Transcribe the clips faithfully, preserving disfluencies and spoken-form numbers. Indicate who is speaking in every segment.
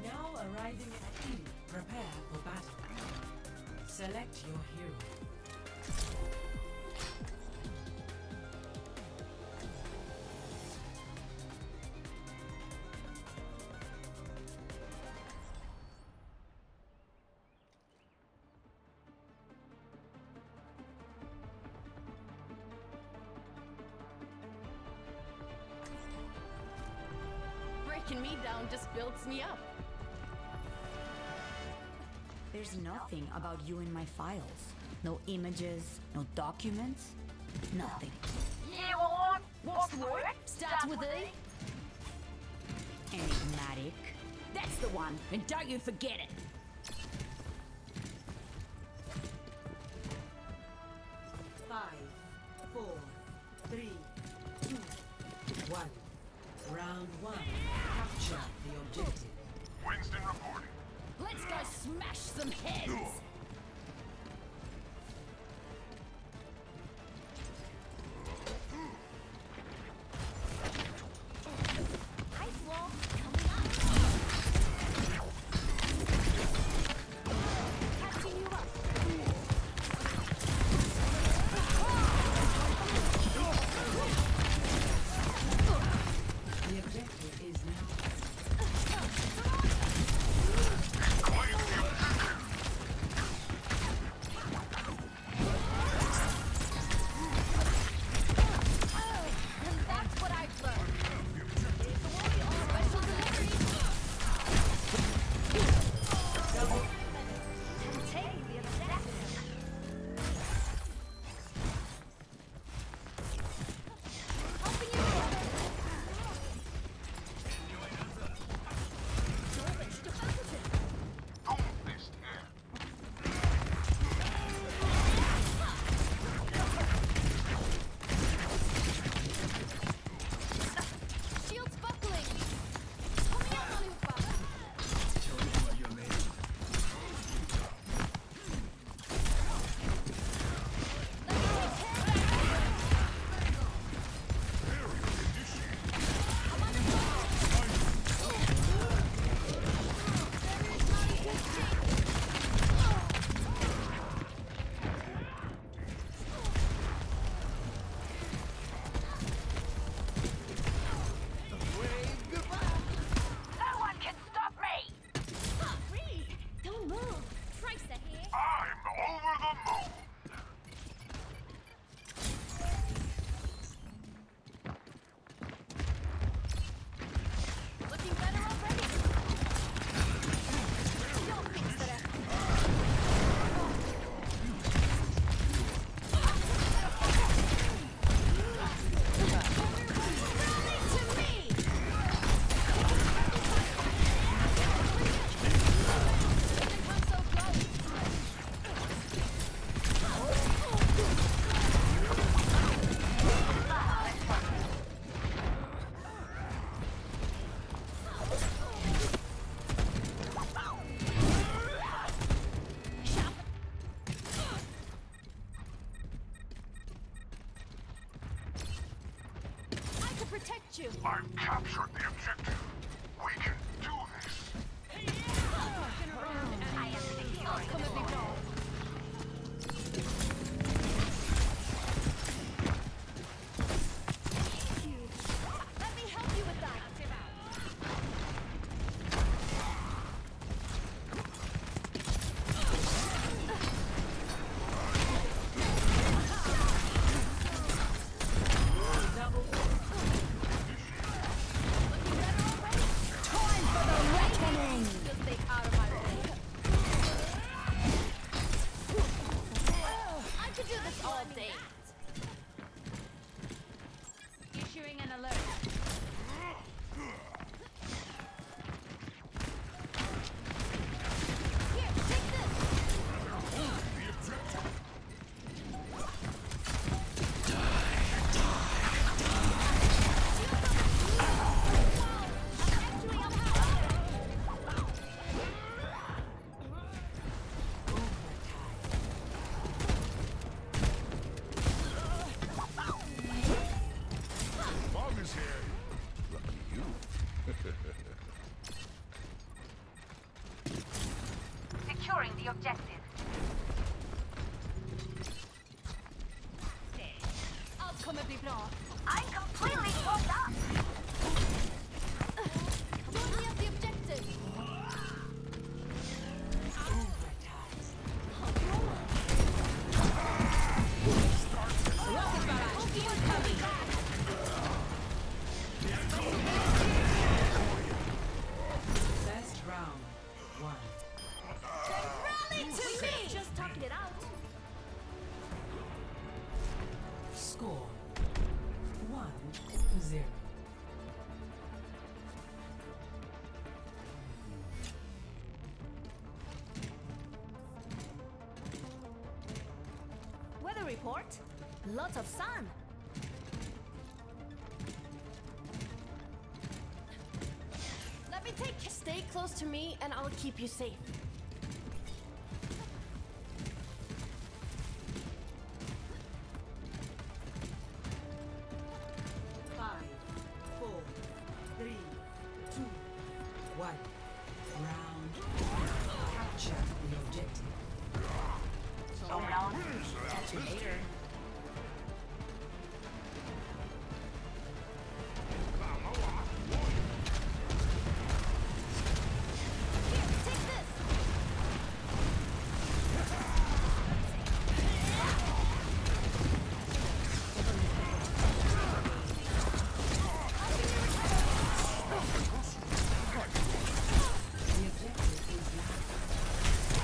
Speaker 1: Now arriving at E. Prepare for battle. Select your hero.
Speaker 2: Breaking me down just builds me up.
Speaker 3: There's nothing about you in my files. No images, no documents, nothing.
Speaker 2: You want what's the word? Starts with E.
Speaker 3: Enigmatic. That's the one, and don't you forget it.
Speaker 1: Five, four, three, two, one. Round one. Capture the objective.
Speaker 4: Winston reporting.
Speaker 2: Let's go smash some heads. Ice wall coming up. Catching you up.
Speaker 1: The objective is now.
Speaker 2: And that's what I've learned. It's the way on special delivery. Take the assassin. Helping you out.
Speaker 4: Don't miss here.
Speaker 2: Shields buckling. Coming out on Upa.
Speaker 5: Show me what you're made of.
Speaker 2: No one can stop me! Reed, don't move. Tracer here.
Speaker 4: I'm over the moon.
Speaker 2: Looking better already. Don't fix that. To me! Didn't come so close. I can protect you.
Speaker 4: I've captured the objective. We can do this.
Speaker 2: I am secure. Come and be gone. Let me help you with that.
Speaker 1: Double.
Speaker 2: Looking better securing the objective.
Speaker 6: Allt kommer bli bra.
Speaker 2: I'm completely full up.
Speaker 6: Join me at the objective.
Speaker 1: First round, one.
Speaker 6: Rally to me! Just talking it out.
Speaker 1: Score, one, zero.
Speaker 6: Weather report. Lots of sun. Let me take. Stay close to me, and I'll keep you safe.
Speaker 1: Five, four, three, two, one. Round. Capture the objective.
Speaker 2: So long.
Speaker 1: Catch you later.
Speaker 6: Here, take this.
Speaker 1: The objective is now.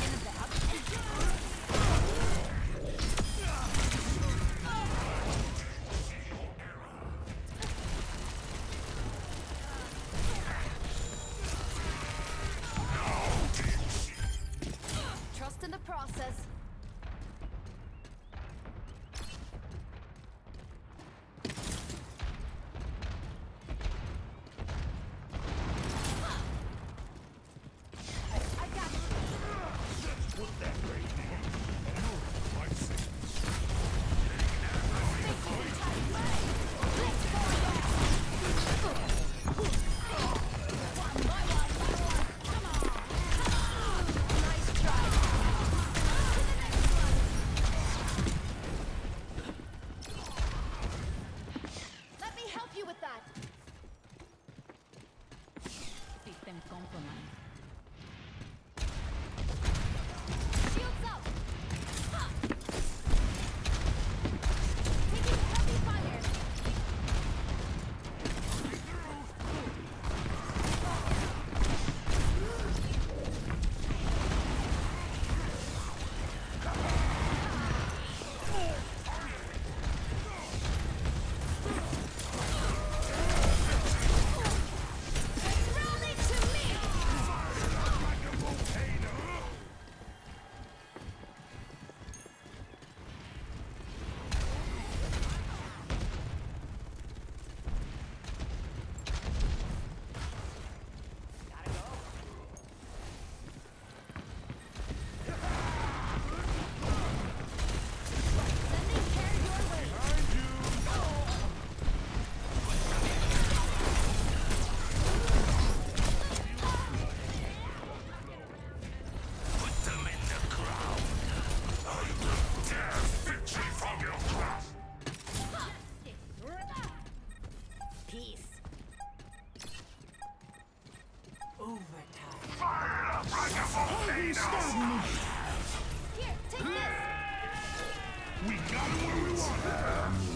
Speaker 6: Trust in the process. I got you. Nice try. Let me help you with that.
Speaker 3: System compromised.
Speaker 6: Shields up. Ha! Taking heavy fire. Rally to me. Sending care your way.
Speaker 4: Put them in the ground. I will tear victory from your grasp.
Speaker 6: Peace.
Speaker 1: Overtime.
Speaker 4: Fire up like a volcano.
Speaker 6: Here, take this.
Speaker 4: We got it where we want it.